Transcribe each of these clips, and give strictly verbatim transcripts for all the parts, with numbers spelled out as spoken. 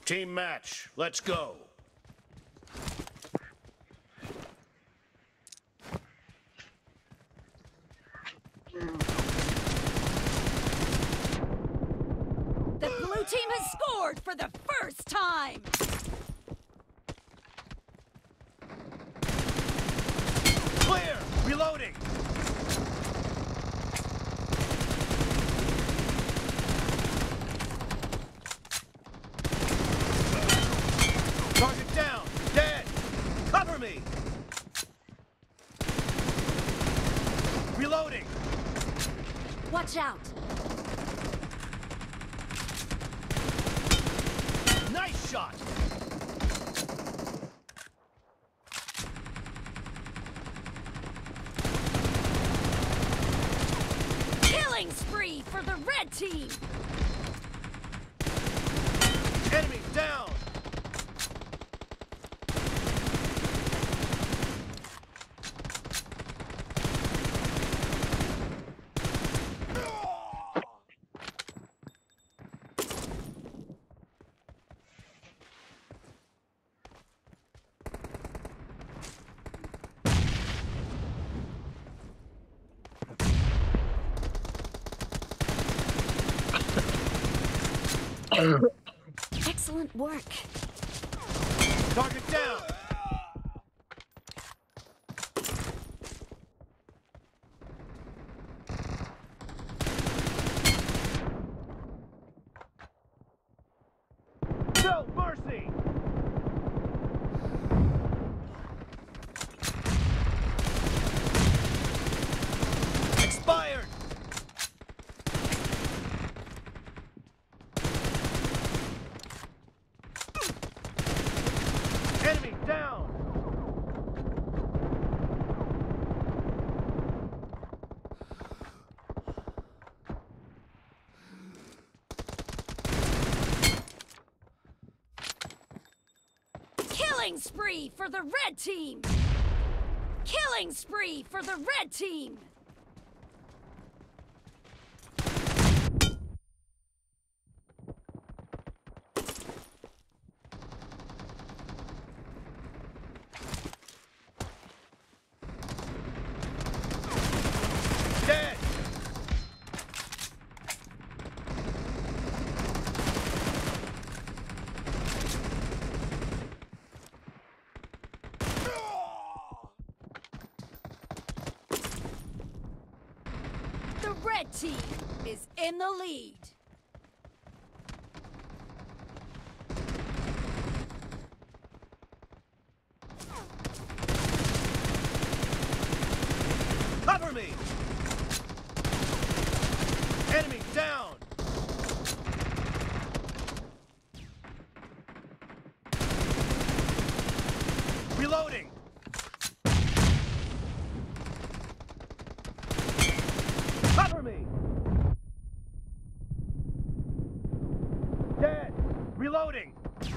Team match, let's go. The blue team has scored for the first time! Clear! Reloading! Target down! Dead! Cover me! Reloading! Watch out! Nice shot! Killing spree for the red team! Enemy down! Excellent work. Target down! No mercy! Expired! Enemy down! Killing spree for the red team! Killing spree for the red team! Dead! The red team is in the lead. Cover me! Enemy down! Reloading! Cover me! Dead! Reloading!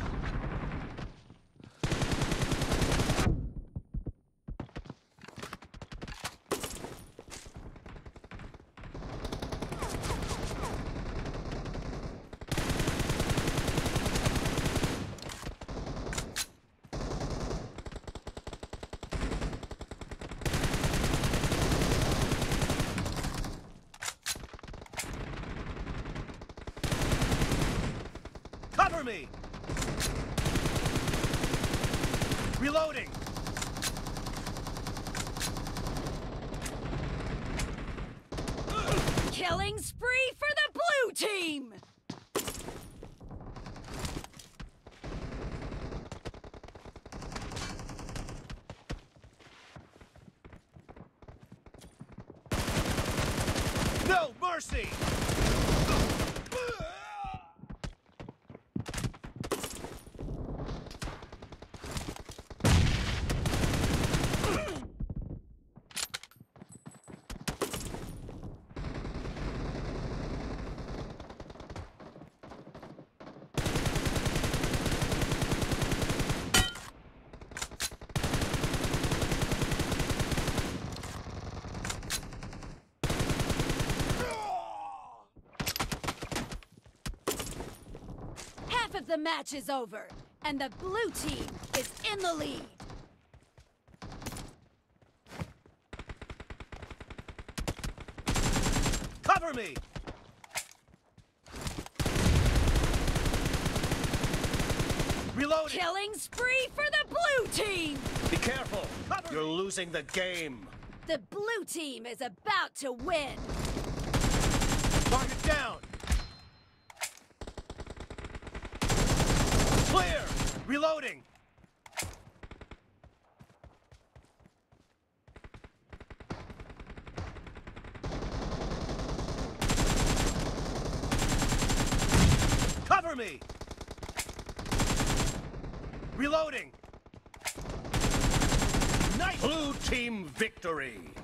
Cover me! Reloading! Killing spree for the blue team! No mercy! of the match is over, and the blue team is in the lead. Cover me! Reloading! Killing spree for the blue team! Be careful! Cover You're me. Losing the game! The blue team is about to win! Target down! Clear! Reloading! Cover me! Reloading! Nice! Blue team victory!